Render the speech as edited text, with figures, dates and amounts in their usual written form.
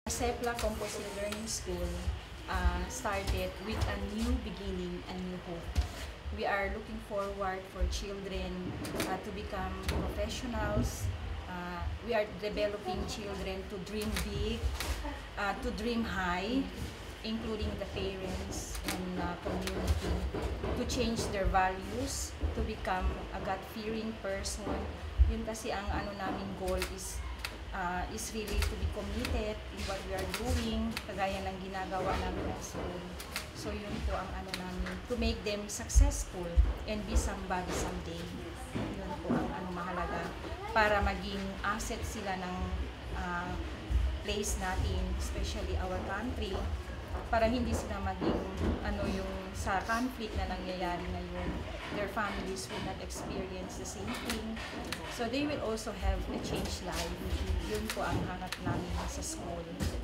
MASEPLA Composite Learning School started with a new beginning and new hope. We are looking forward for children to become professionals. We are developing children to dream big, to dream high, including the parents and community, to change their values, to become a God-fearing person. Yun kasi ang namin goal is really to be committed in what we are doing, kagaya ng ginagawa namin sa school. So yun po ang namin, to make them successful and be somebody someday. Yun po ang mahalaga para maging asset sila ng place natin, especially our country, para hindi sila maging yung sa conflict na nangyayari ngayon. Their families will not experience the same thing. So they will also have a changed life. Yun po ang hangat namin sa school.